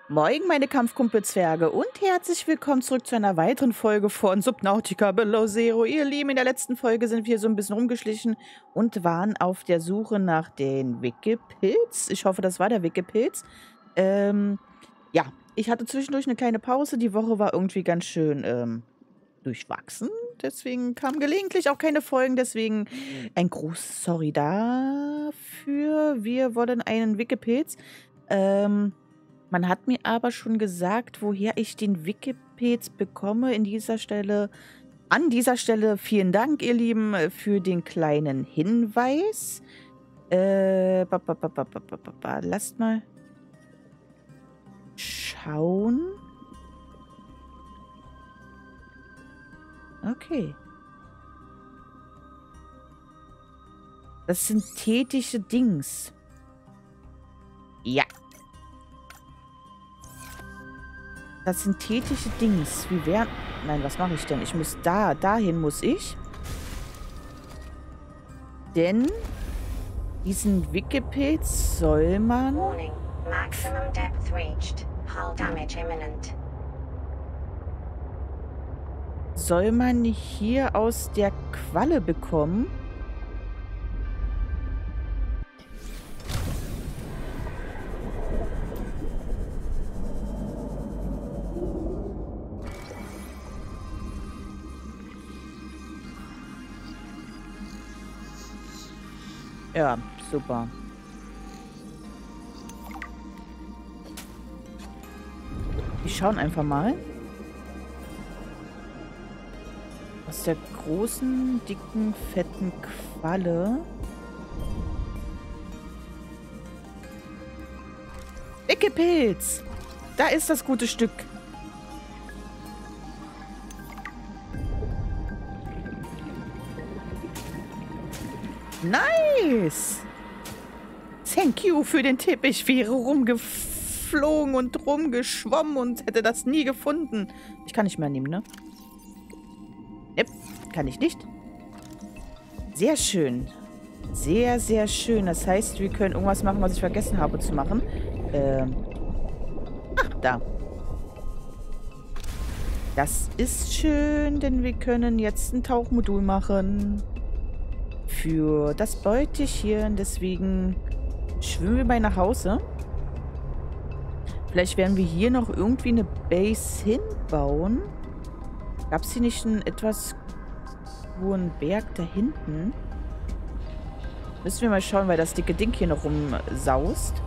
Moin, meine Kampfkumpelzwerge und herzlich willkommen zurück zu einer weiteren Folge von Subnautica Below Zero. Ihr Lieben, in der letzten Folge sind wir so ein bisschen rumgeschlichen und waren auf der Suche nach den Wickelpilz. Ich hoffe, das war der Wickelpilz. Ja, ich hatte zwischendurch eine kleine Pause. Die Woche war irgendwie ganz schön durchwachsen. Deswegen kamen gelegentlich auch keine Folgen. Deswegen ein großes Sorry dafür. Wir wollen einen Wickelpilz. Man hat mir aber schon gesagt, woher ich den Wickelpilz bekomme. An dieser Stelle vielen Dank, ihr Lieben, für den kleinen Hinweis. Lasst mal schauen. Okay. Das sind synthetische Dings. Ja. Das synthetische Dings. Wie wären... Nein, was mache ich denn? Ich muss dahin muss ich. Denn diesen Wickelpilz soll man... Warning. Maximum depth reached. Hull damage imminent. Soll man hier aus der Qualle bekommen? Ja, super. Wir schauen einfach mal. Aus der großen, dicken, fetten Qualle. Wickelpilz! Da ist das gute Stück. Nice! Thank you für den Tipp. Ich wäre rumgeflogen und rumgeschwommen und hätte das nie gefunden. Ich kann nicht mehr nehmen, ne? Yep, kann ich nicht. Sehr schön. Sehr, sehr schön. Das heißt, wir können irgendwas machen, was ich vergessen habe zu machen. Ach, da. Das ist schön, denn wir können jetzt ein Tauchmodul machen. Für das Beutelchen. Deswegen schwimmen wir mal nach Hause. Vielleicht werden wir hier noch irgendwie eine Base hinbauen. Gab es hier nicht einen etwas hohen Berg da hinten? Müssen wir mal schauen, weil das dicke Ding hier noch rumsaust.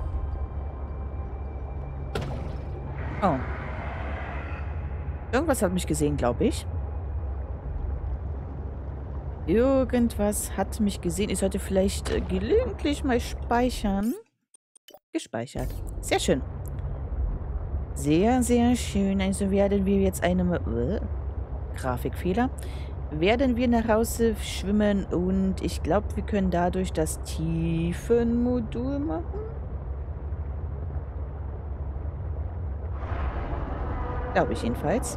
Oh. Irgendwas hat mich gesehen, glaube ich. Irgendwas hat mich gesehen. Ich sollte vielleicht gelegentlich mal speichern. Gespeichert. Sehr schön. Sehr, sehr schön. Also werden wir jetzt eine... Grafikfehler. Werden wir nach Hause schwimmen und ich glaube, wir können dadurch das Tiefenmodul machen. Glaube ich jedenfalls.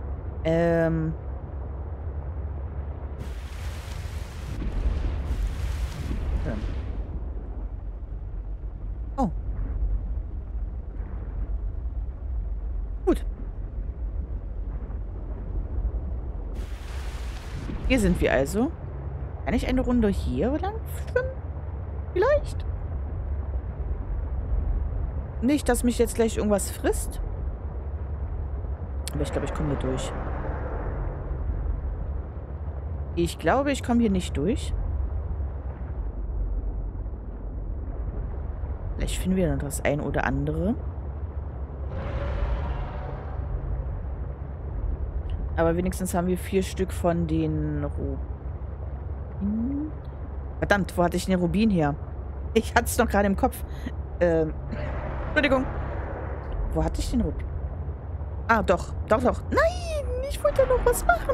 Oh. Gut. Hier sind wir also. Kann ich eine Runde hier lang schwimmen? Vielleicht? Nicht, dass mich jetzt gleich irgendwas frisst. Aber ich glaube, ich komme hier durch. Ich glaube, ich komme hier nicht durch. Vielleicht finden wir noch das ein oder andere. Aber wenigstens haben wir 4 Stück von den Rubinen. Verdammt, wo hatte ich den Rubin her? Ich hatte es noch gerade im Kopf. Entschuldigung. Wo hatte ich den Rubin? Ah, doch. Doch, doch. Nein, ich wollte noch was machen.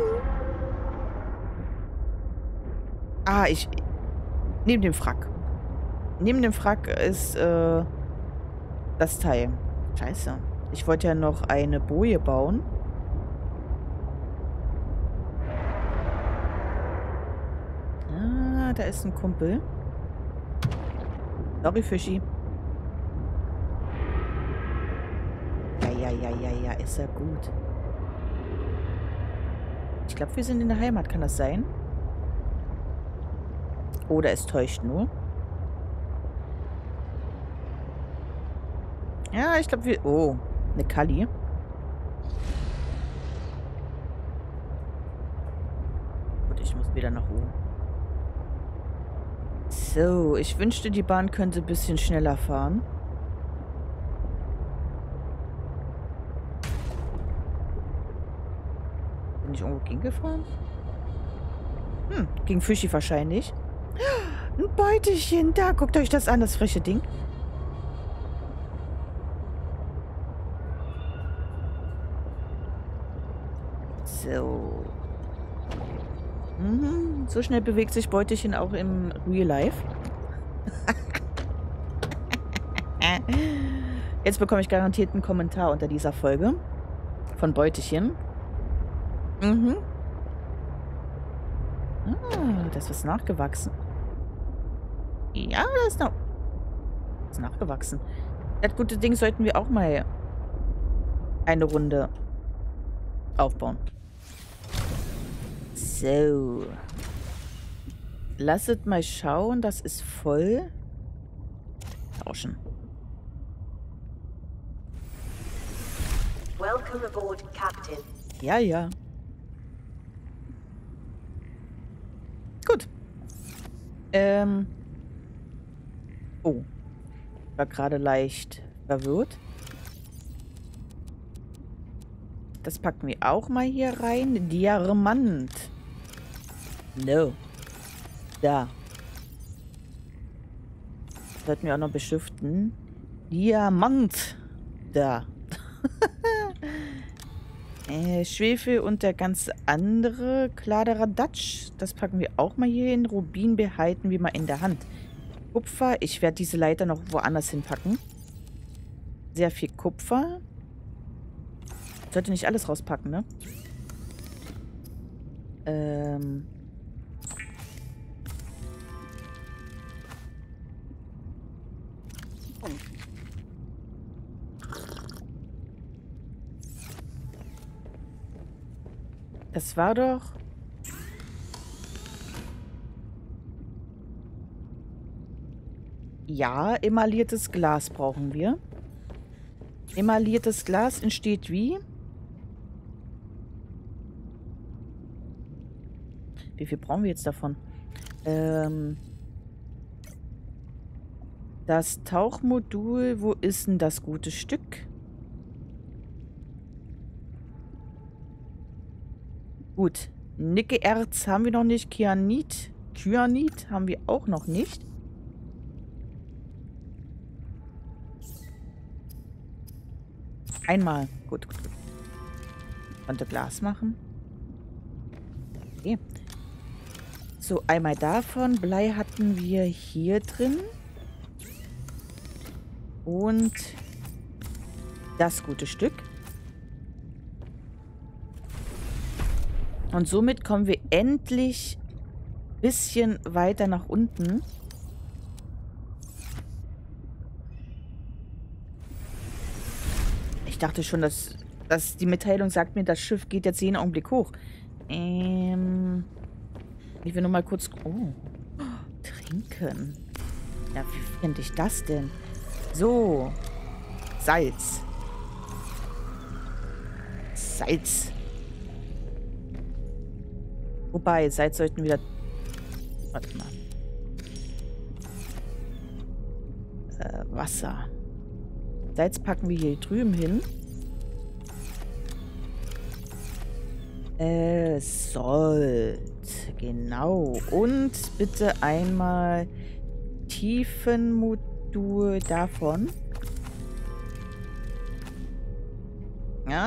Ah, neben dem Frack. Neben dem Frack ist das Teil. Scheiße. Ich wollte ja noch eine Boje bauen. Ah, da ist ein Kumpel. Sorry, Fischi. Ja, ist ja gut. Ich glaube, wir sind in der Heimat. Kann das sein? Oder es täuscht nur. Ja, ich glaube, wir... Oh, eine Kali. Gut, ich muss wieder nach oben. So, ich wünschte, die Bahn könnte ein bisschen schneller fahren. Bin ich irgendwo gegengefahren? Gegen Fischi wahrscheinlich. Ein Beutelchen, da, guckt euch das an, das frische Ding. So. So schnell bewegt sich Beutelchen auch im Real Life. Jetzt bekomme ich garantiert einen Kommentar unter dieser Folge. Von Beutelchen. Ah, das ist nachgewachsen. Ja, das ist nachgewachsen. Das gute Ding sollten wir auch mal eine Runde aufbauen. So. Lasset mal schauen. Das ist voll. Tauschen. Welcome aboard, Captain. Ja. Gut. Oh. War gerade leicht verwirrt. Das packen wir auch mal hier rein. Diamant. No. Da. Sollten wir auch noch beschriften. Diamant. Da. Schwefel und der ganz andere Kladderadatsch. Das packen wir auch mal hier hin. Rubin behalten wir mal in der Hand. Kupfer. Ich werde diese Leiter noch woanders hinpacken. Sehr viel Kupfer. Sollte nicht alles rauspacken, ne? Das war doch... Ja, emailliertes Glas brauchen wir. Emailliertes Glas entsteht wie? Wie viel brauchen wir jetzt davon? Das Tauchmodul, wo ist denn das gute Stück? Gut. Nickeerz haben wir noch nicht. Kyanit haben wir auch noch nicht. Einmal. Gut. Konnte Glas machen. Okay. So, einmal davon. Blei hatten wir hier drin. Und das gute Stück. Und somit kommen wir endlich ein bisschen weiter nach unten. Ich dachte schon, dass die Mitteilung sagt mir, das Schiff geht jetzt jeden Augenblick hoch. Ich will nur mal kurz... Oh, trinken. Ja, wie finde ich das denn? So. Salz. Wobei, Salz sollten wieder... Warte mal. Wasser. Salz packen wir hier drüben hin. Salt. Genau. Und bitte einmal Tiefenmodul davon. Ja.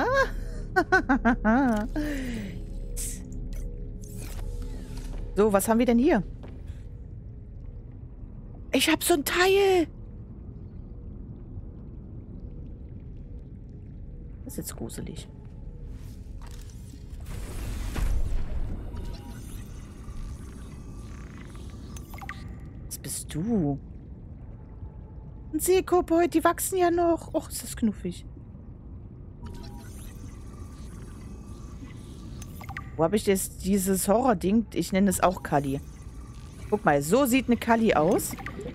So, was haben wir denn hier? Ich hab so ein Teil. Das ist jetzt gruselig. Was bist du? Ein Seekobold, die wachsen ja noch. Och, ist das knuffig. Wo habe ich jetzt dieses Horror-Ding? Ich nenne es auch Kali. Guck mal, so sieht eine Kali aus.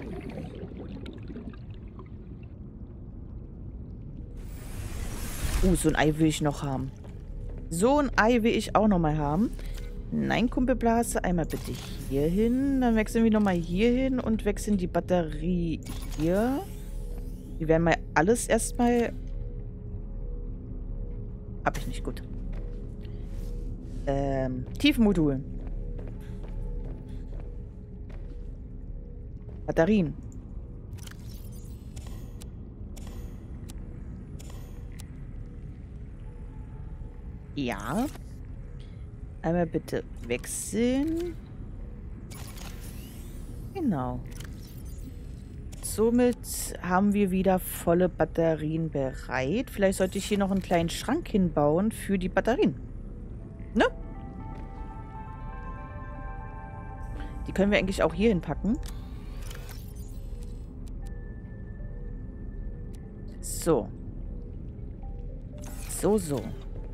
So ein Ei will ich noch haben. So ein Ei will ich auch noch mal haben. Nein, Kumpelblase, einmal bitte hier hin. Dann wechseln wir nochmal hier hin und wechseln die Batterie hier. Die werden mal alles erstmal... Hab ich nicht, gut. Tiefenmodul. Batterien. Ja. Einmal bitte wechseln. Genau. Somit haben wir wieder volle Batterien bereit. Vielleicht sollte ich hier noch einen kleinen Schrank hinbauen für die Batterien. Ne? Die können wir eigentlich auch hier hinpacken. So. So.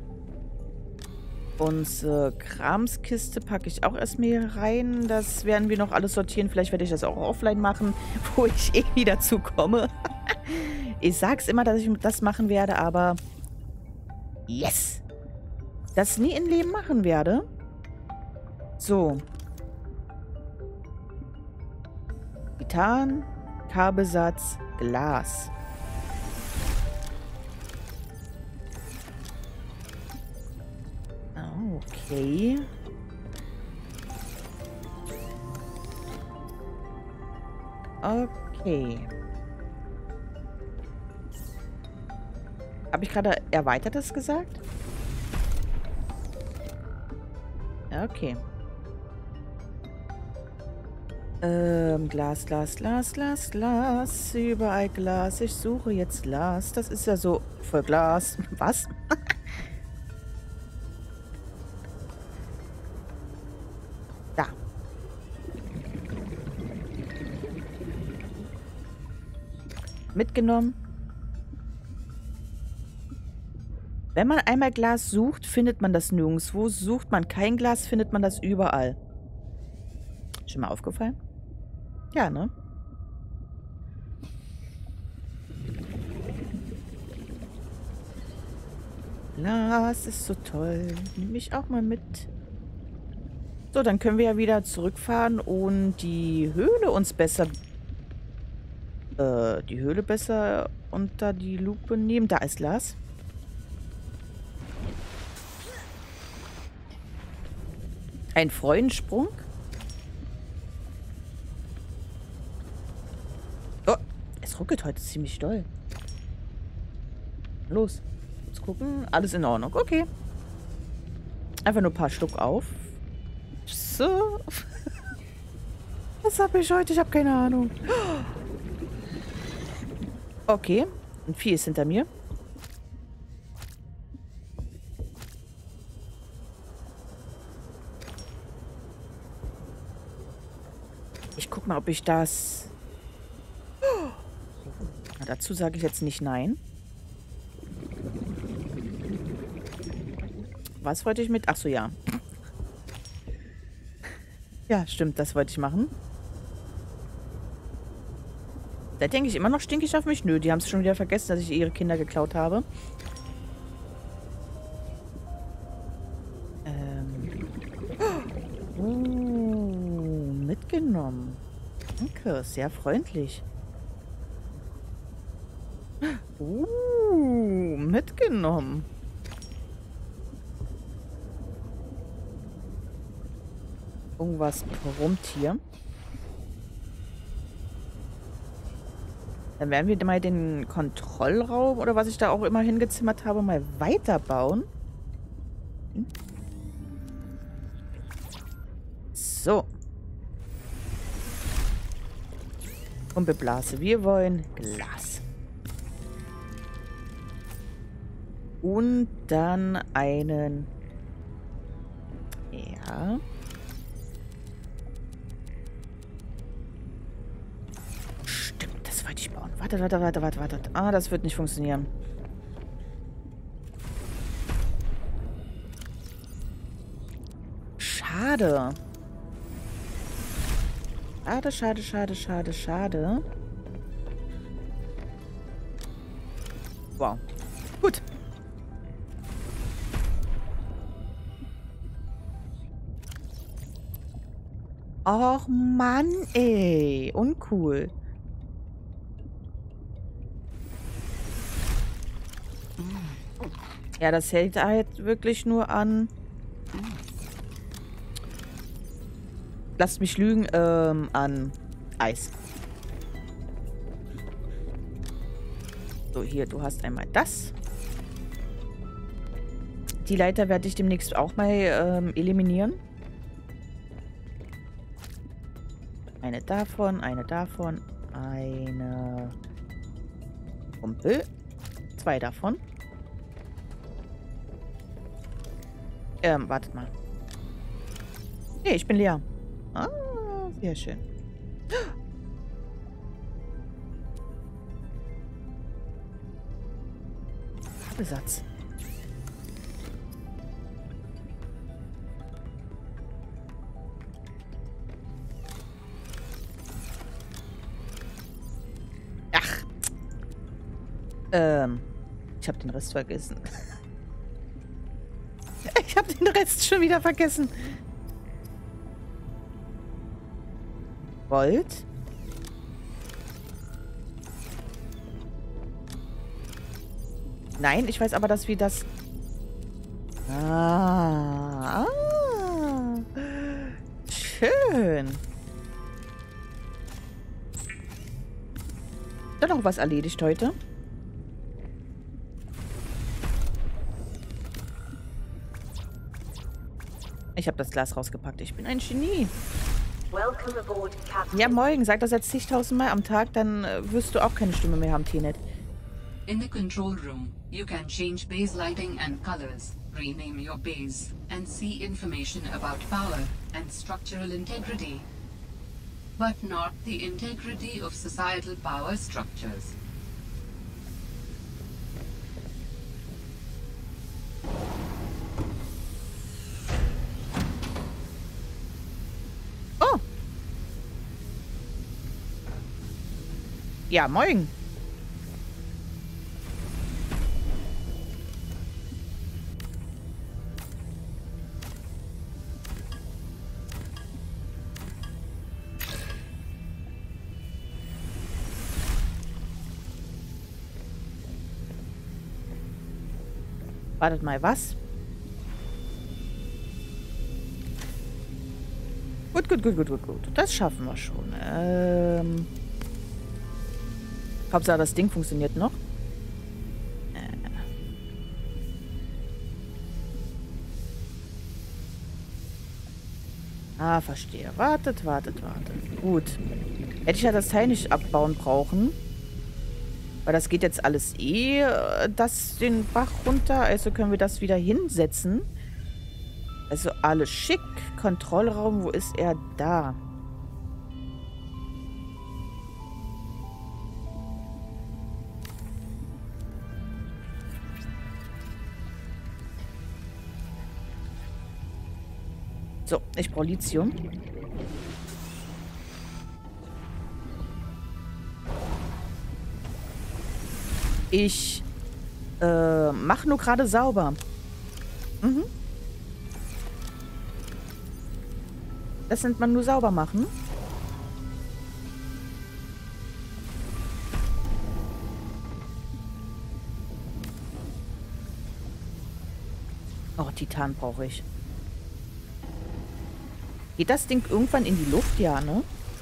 Unsere Kramskiste packe ich auch erstmal hier rein. Das werden wir noch alles sortieren. Vielleicht werde ich das auch offline machen, wo ich eh dazu komme. Ich sag's immer, dass ich das machen werde, aber yes! Das nie im Leben machen werde. So. Titan, Kabelsatz, Glas. Okay. Okay. Habe ich gerade Erweitertes gesagt? Okay. Glas. Überall Glas. Ich suche jetzt Glas. Das ist ja so voll Glas. Was? Da. Mitgenommen. Wenn man einmal Glas sucht, findet man das nirgendwo. Sucht man kein Glas, findet man das überall. Schon mal aufgefallen? Ja, ne? Glas ist so toll. Nehme ich auch mal mit. So, dann können wir ja wieder zurückfahren und die Höhle uns besser... die Höhle besser unter die Lupe nehmen. Da ist Glas. Ein Freudensprung. Oh, es ruckelt heute ziemlich doll. Los. Jetzt gucken. Alles in Ordnung. Okay. Einfach nur ein paar Schluck auf. So. Was habe ich heute? Ich habe keine Ahnung. Okay. Ein Vieh ist hinter mir. Ich guck mal, ob ich das... Na, dazu sage ich jetzt nicht nein. Was wollte ich mit... Ach so, ja. Ja, stimmt, das wollte ich machen. Da denke ich immer noch, stink ich auf mich. Nö, die haben es schon wieder vergessen, dass ich ihre Kinder geklaut habe. Mitgenommen. Danke, sehr freundlich. Mitgenommen. Irgendwas brummt hier. Dann werden wir mal den Kontrollraum oder was ich da auch immer hingezimmert habe, mal weiterbauen. So. Kumpelblase. Wir wollen Glas. Und dann einen... Ja... Warte. Ah, das wird nicht funktionieren. Schade. Schade, schade, schade, schade, schade. Wow. Gut. Och Mann, ey. Uncool. Ja, das hält halt wirklich nur an. Lasst mich lügen, an Eis. So, hier, du hast einmal das. Die Leiter werde ich demnächst auch mal eliminieren. Eine davon, eine davon, eine Kumpel. 2 davon. Wartet mal. Nee, ich bin leer. Ah, sehr schön. Besatz. Ach. Ich habe den Rest vergessen. Ich habe den Rest schon wieder vergessen. Gold. Nein, ich weiß aber, dass wir das... Ah. Schön. Dann noch was erledigt heute. Ich habe das Glas rausgepackt. Ich bin ein Genie. Welcome aboard, Captain. Ja, moin. Sag das jetzt zigtausendmal am Tag, dann wirst du auch keine Stimme mehr haben, T-Net. In the control room, you can change base lighting and colors, rename your base, and see information about power and structural integrity. But not the integrity of societal power structures. Oh. Ja, moin. Wartet mal, was? Gut, gut, gut, gut, gut, gut. Das schaffen wir schon. Hauptsache, das Ding funktioniert noch. Ah, verstehe. Wartet, wartet, wartet. Gut. Hätte ich ja das Teil nicht abbauen brauchen. Weil das geht jetzt alles den Bach runter. Also können wir das wieder hinsetzen. Also alles schick. Kontrollraum, wo ist er? Da. So, ich brauche Lithium. Ich mache nur gerade sauber. Mhm. Das nennt man nur sauber machen. Oh, Titan brauche ich. Geht das Ding irgendwann in die Luft? Ja, ne?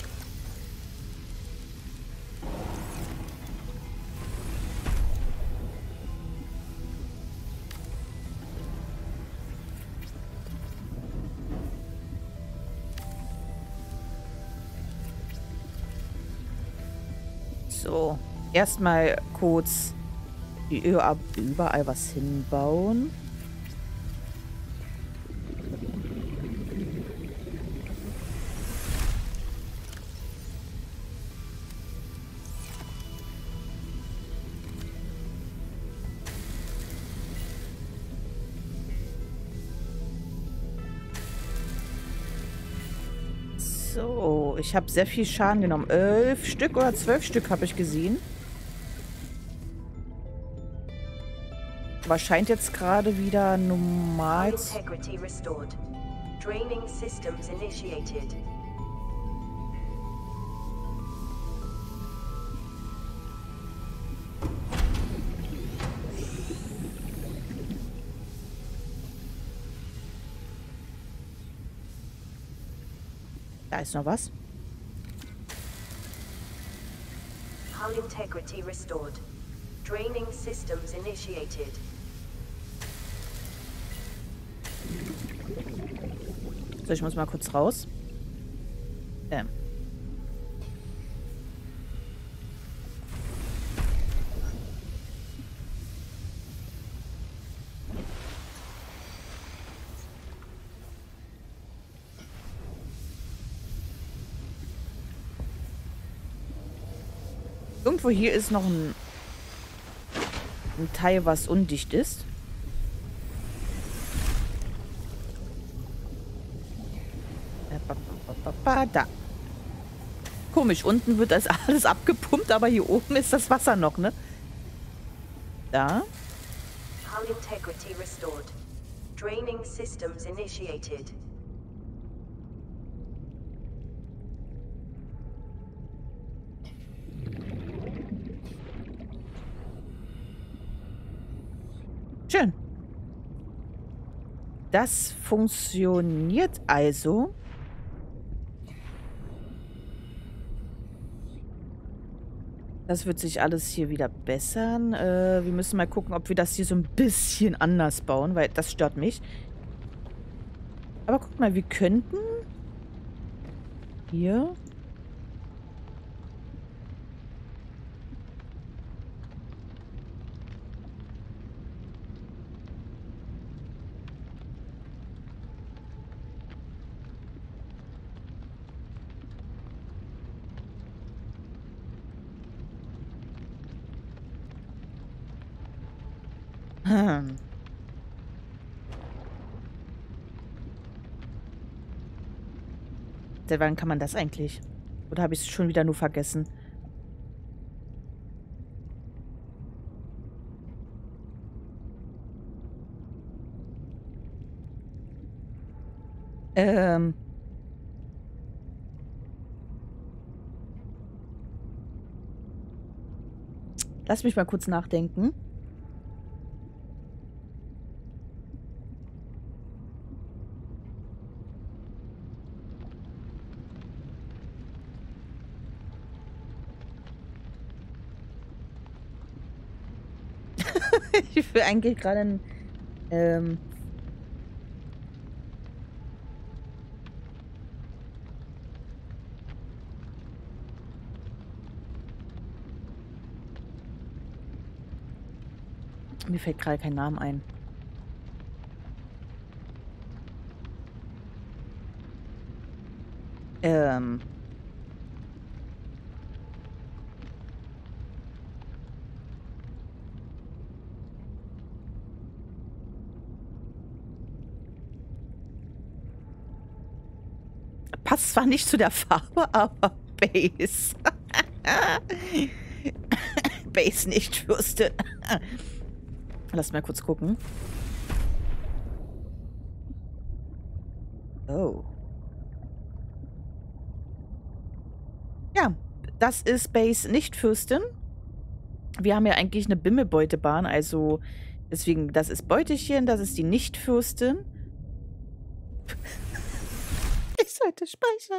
So, erstmal kurz überall was hinbauen. So, ich habe sehr viel Schaden genommen. 11 Stück oder 12 Stück habe ich gesehen. Aber scheint jetzt gerade wieder normal. Integrity restored. Draining systems initiated. Da ist noch was. Hull integrity restored. Draining systems initiated. So, ich muss mal kurz raus. Irgendwo hier ist noch ein Teil, was undicht ist. Da. Komisch, unten wird das alles abgepumpt, aber hier oben ist das Wasser noch, ne? Da. Hull integrity restored. Draining systems initiated. Schön. Das funktioniert also. Das wird sich alles hier wieder bessern. Wir müssen mal gucken, ob wir das hier so ein bisschen anders bauen, weil das stört mich. Aber guck mal, wir könnten hier Seit wann kann man das eigentlich? Oder habe ich es schon wieder nur vergessen? Lass mich mal kurz nachdenken. Ich will eigentlich gerade ein, mir fällt gerade kein Name ein. Passt zwar nicht zu der Farbe, aber Base. Base nicht Fürste. Lass mal kurz gucken. Oh. Ja, das ist Base nicht Fürstin. Wir haben ja eigentlich eine Bimmelbeutebahn, also deswegen, das ist Beutechen, das ist die Nicht-Fürstin. Ich sollte speichern.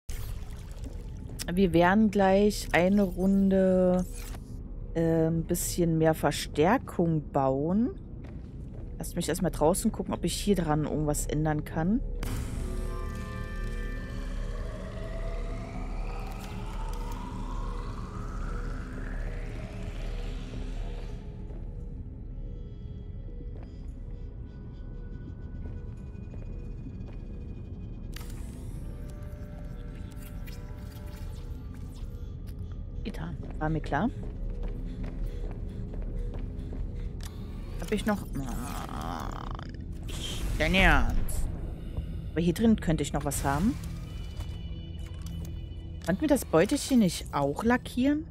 Wir werden gleich eine Runde ein bisschen mehr Verstärkung bauen. Lasst mich erstmal draußen gucken, ob ich hier dran irgendwas ändern kann. Getan. War mir klar. Habe ich noch... Nicht dein Ernst. Aber hier drin könnte ich noch was haben. Konnten wir das Beutelchen nicht auch lackieren?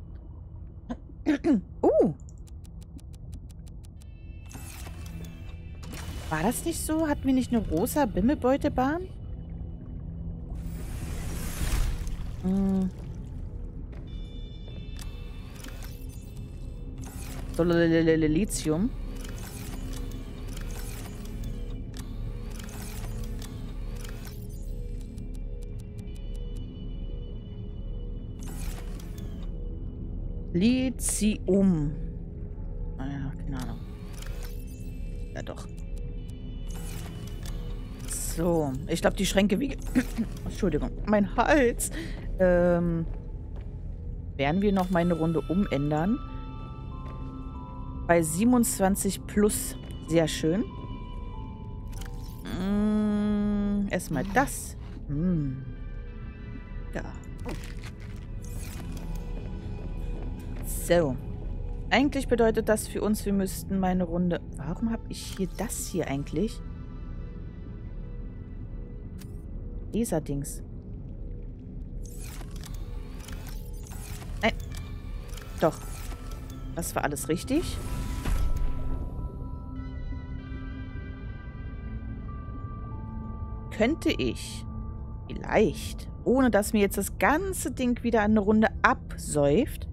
War das nicht so? Hatten wir nicht eine rosa Bimmelbeutebahn? So, Lithium. Lithium. Ah ja, keine Ahnung. Ja, doch. So, ich glaube, die Schränke wiegen... Entschuldigung, mein Hals. Werden wir noch mal eine Runde umändern. Bei 27 plus. Sehr schön. Erstmal das. Ja. So. Eigentlich bedeutet das für uns, wir müssten mal eine Runde... Warum habe ich hier das hier eigentlich? Laserdings. Nein. Doch. Das war alles richtig. Könnte ich vielleicht, ohne dass mir jetzt das ganze Ding wieder eine Runde absäuft,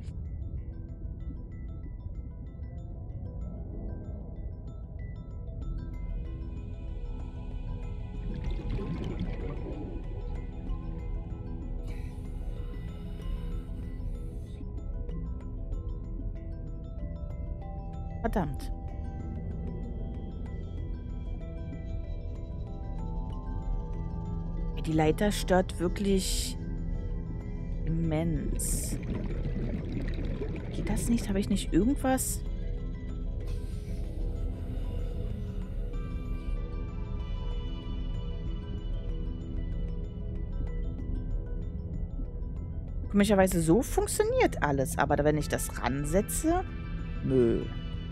verdammt. Die Leiter stört wirklich immens. Geht das nicht? Habe ich nicht irgendwas? Komischerweise so funktioniert alles. Aber wenn ich das ransetze... Nö.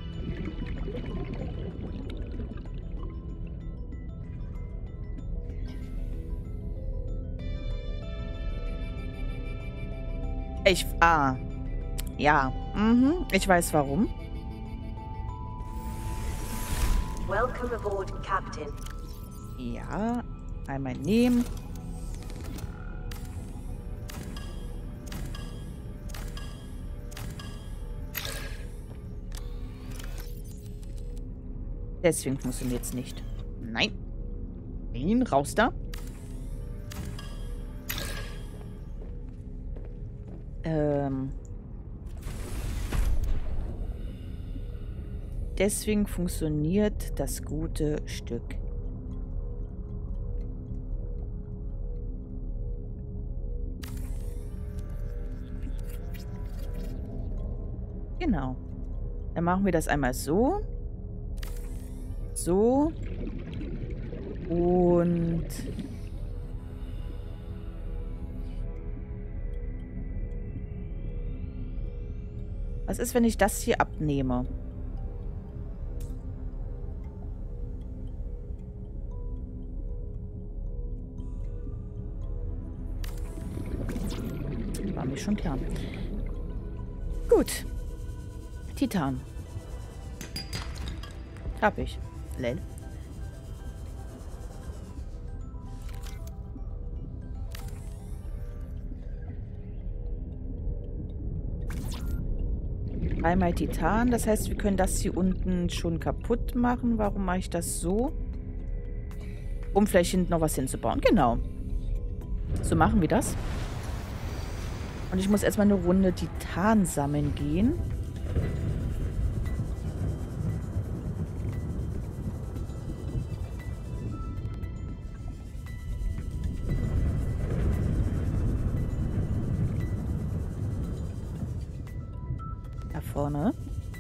Ja. Ich weiß warum. Welcome aboard, Captain. Ja. Einmal nehmen. Deswegen funktioniert es nicht. Nein. Nein, raus da. Deswegen funktioniert das gute Stück. Genau. Dann machen wir das einmal so. So. Und... Was ist, wenn ich das hier abnehme? War mir schon klar. Gut. Titan. Hab ich. Lel. Einmal Titan. Das heißt, wir können das hier unten schon kaputt machen. Warum mache ich das so? Um vielleicht hinten noch was hinzubauen. Genau. So machen wir das. Und ich muss erstmal eine Runde Titan sammeln gehen. Da vorne.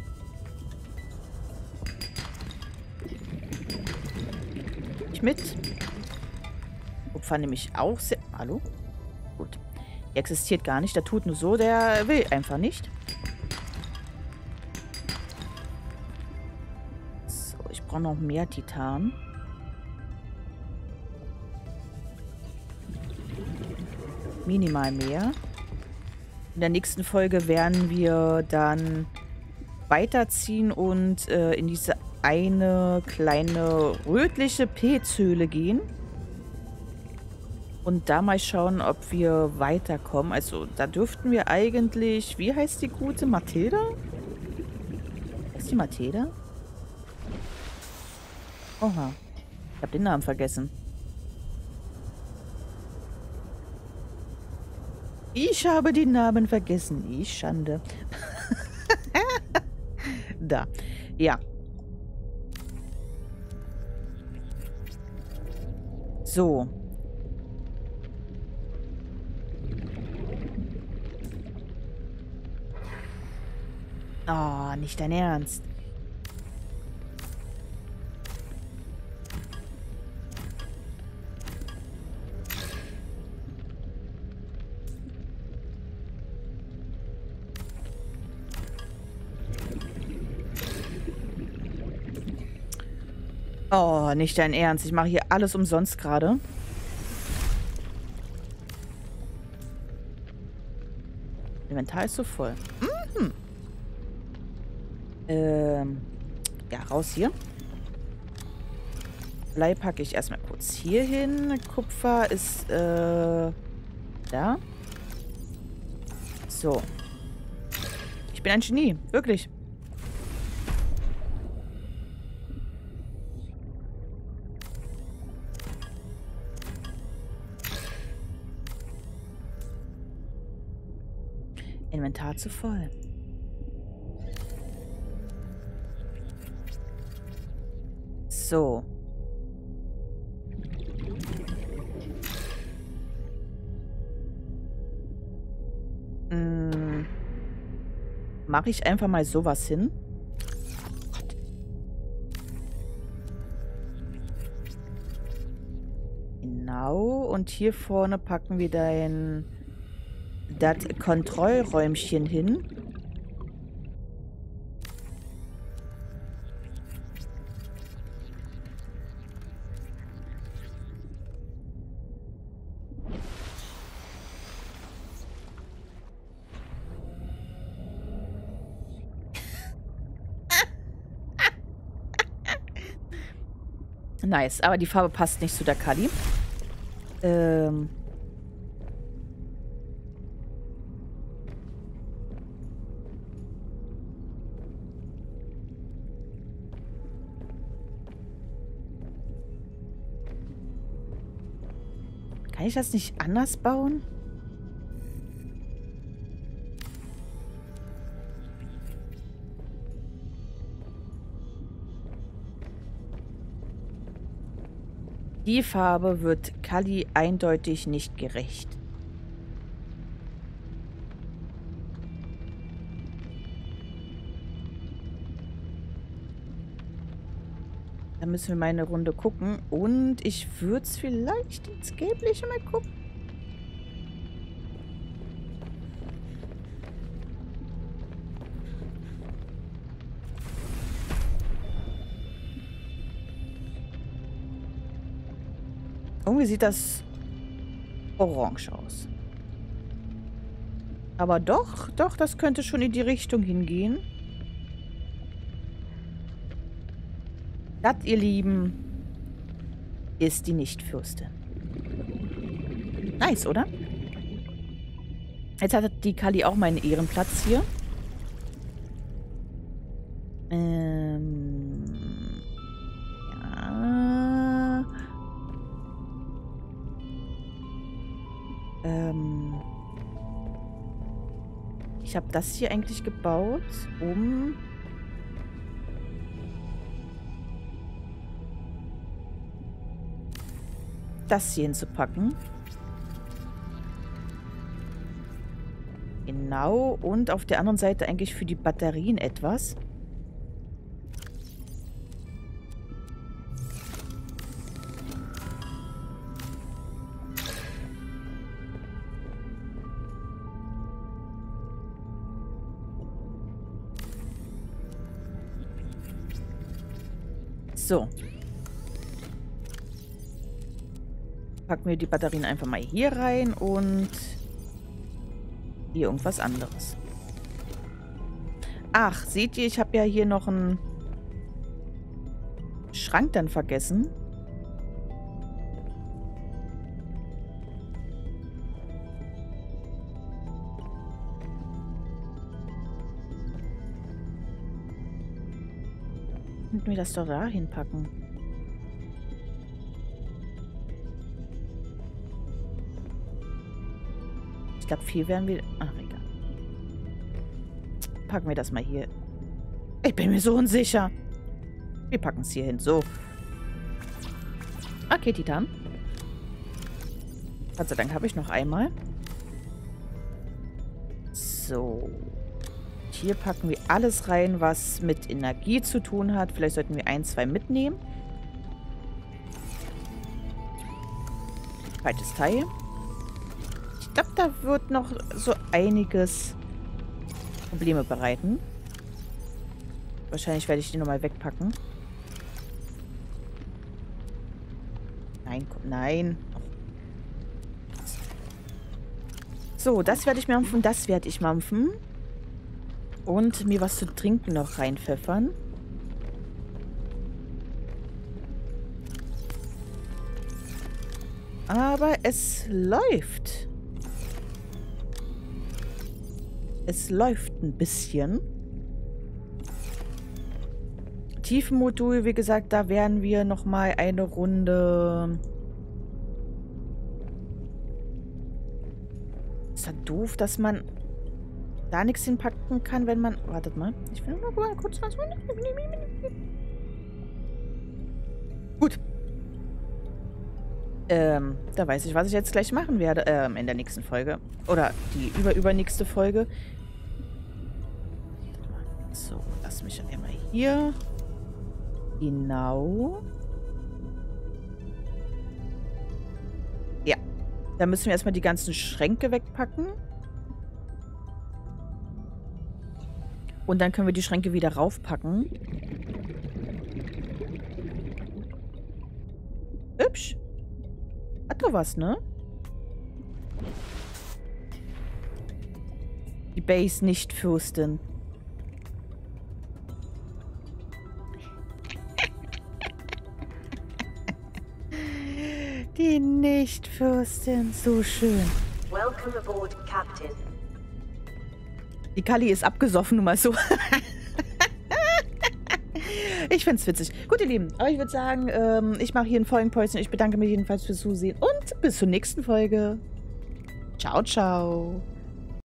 Ich mit. Kupfer nehme ich auch sehr... Hallo? Gut. Der existiert gar nicht. Der tut nur so. Der will einfach nicht. So, ich brauche noch mehr Titan. Minimal mehr. In der nächsten Folge werden wir dann weiterziehen und in diese eine kleine rötliche Pilzhöhle gehen. Und da mal schauen, ob wir weiterkommen. Also da dürften wir eigentlich... Wie heißt die gute? Mathilda? Ist die Mathilda? Oha. Ich habe den Namen vergessen. Ich habe den Namen vergessen. Ich Schande. Da. Ja. So. Oh, nicht dein Ernst. Oh, nicht dein Ernst. Ich mache hier alles umsonst gerade. Inventar ist so voll. Mhm. Ja, raus hier. Blei packe ich erstmal kurz hier hin. Kupfer ist, da. So. Ich bin ein Genie. Wirklich. Inventar zu voll. So. Mache ich einfach mal sowas hin. Genau. Und hier vorne packen wir das Kontrollräumchen hin. Nice, aber die Farbe passt nicht zu der Kali. Kann ich das nicht anders bauen? Die Farbe wird Kali eindeutig nicht gerecht. Da müssen wir mal eine Runde gucken. Und ich würde es vielleicht ins Gelbliche mal gucken. Irgendwie sieht das orange aus. Aber doch, das könnte schon in die Richtung hingehen. Das, ihr Lieben, ist die Nichtfürstin. Nice, oder? Jetzt hat die Kali auch meinen Ehrenplatz hier. Ja. Ich habe das hier eigentlich gebaut, um... das hier hinzupacken. Genau. Und auf der anderen Seite eigentlich für die Batterien etwas. So. Packen wir die Batterien einfach mal hier rein und Hier irgendwas anderes. Ach, seht ihr, ich habe ja hier noch einen Schrank dann vergessen. Und mir das doch da hinpacken. Ich glaube, viel werden wir... Ach, egal. Packen wir das mal hier. Ich bin mir so unsicher. Wir packen es hier hin. So. Okay, Titan. Gott sei Dank habe ich noch einmal. So. Hier packen wir alles rein, was mit Energie zu tun hat. Vielleicht sollten wir 1, 2 mitnehmen. Zweites Teil. Ich glaube, da wird noch so einiges Probleme bereiten. Wahrscheinlich werde ich die nochmal wegpacken. Nein, nein. So, das werde ich mampfen, das werde ich mampfen. Und mir was zu trinken noch reinpfeffern. Aber es läuft. Es läuft ein bisschen. Tiefenmodul, wie gesagt, da werden wir nochmal eine Runde... Ist ja doof, dass man da nichts hinpacken kann, wenn man... Wartet mal. Ich will nur mal kurz was... Gut. Da weiß ich, was ich jetzt gleich machen werde. In der nächsten Folge. Oder die übernächste Folge. So, lass mich einmal hier. Genau. Ja. Da müssen wir erstmal die ganzen Schränke wegpacken. Und dann können wir die Schränke wieder raufpacken. Hübsch. Hat doch was, ne? Die Base nicht Fürstin. Die Nicht-Fürstin. So schön. Welcome aboard, Captain. Die Kali ist abgesoffen, nun mal so. Ich find's witzig. Gut, ihr Lieben, aber ich würde sagen, ich mache hier ein Folgenpäuschen. Ich bedanke mich jedenfalls fürs Zusehen und bis zur nächsten Folge. Ciao, ciao.